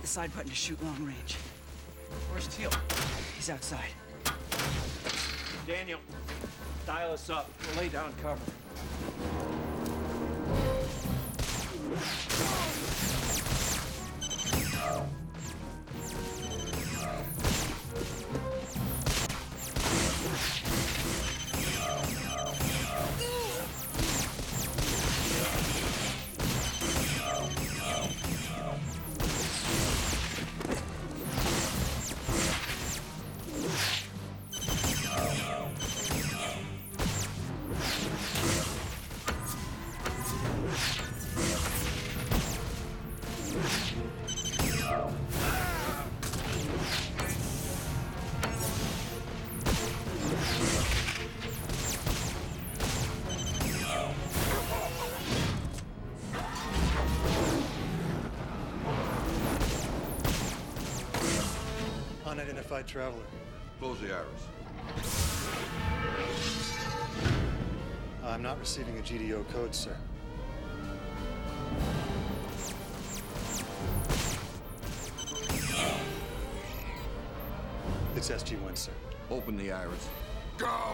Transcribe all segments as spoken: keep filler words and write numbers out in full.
the side button to shoot long range. Where's Teal? He's outside. Daniel, dial us up. We'll lay down cover. Unidentified traveler. Close the iris. I'm not receiving a G D O code, sir. It's S G one, sir. Open the iris. Go!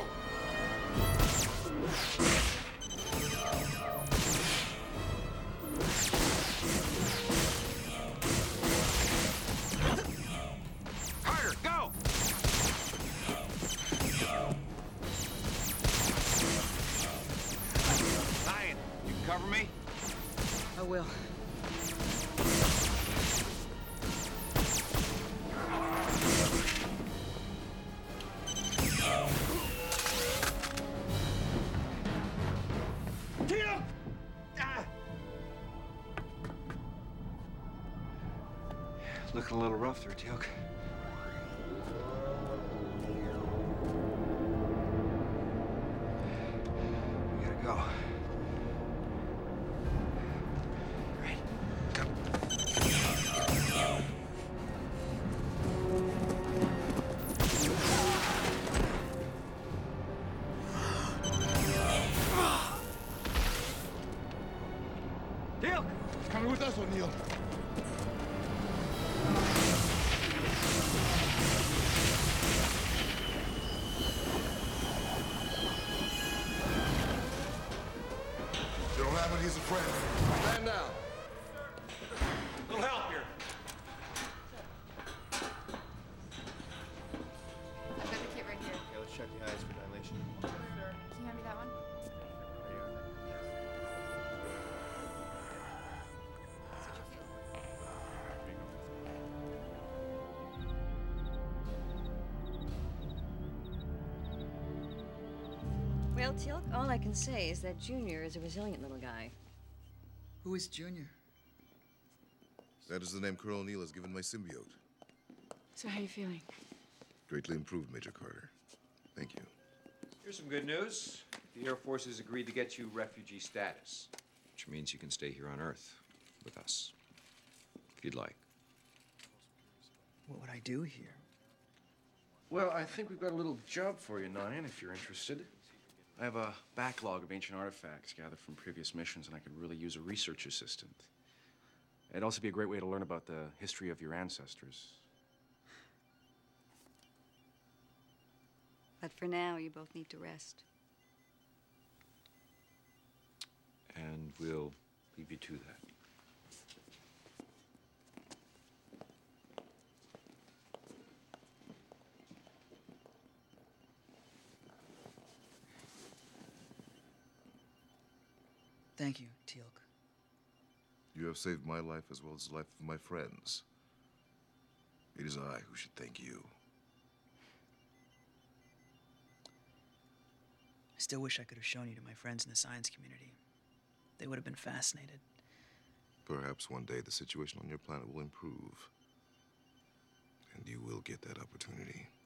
Carter, go! Nyan, you can cover me? I will. Teal! Ah! Looking a little rough there, Teal. We gotta go. Right. Go. Teal! Coming with us, O'Neill. You don't have it, he's a friend. Stand down. Little help here. I've got the kit right here. Okay, let's check the eyes for dilation. Can you hand me that one? Well, Teal'c, all I can say is that Junior is a resilient little guy. Who is Junior? That is the name Colonel O'Neill has given my symbiote. So how you feeling? Greatly improved, Major Carter. Thank you. Here's some good news. The Air Force has agreed to get you refugee status, which means you can stay here on Earth with us, if you'd like. What would I do here? Well, I think we've got a little job for you, Nyan, if you're interested. I have a backlog of ancient artifacts gathered from previous missions, and I could really use a research assistant. It'd also be a great way to learn about the history of your ancestors. But for now, you both need to rest. And we'll leave you to that. Thank you, Teal'c. You have saved my life as well as the life of my friends. It is I who should thank you. I still wish I could have shown you to my friends in the science community. They would have been fascinated. Perhaps one day the situation on your planet will improve. And you will get that opportunity.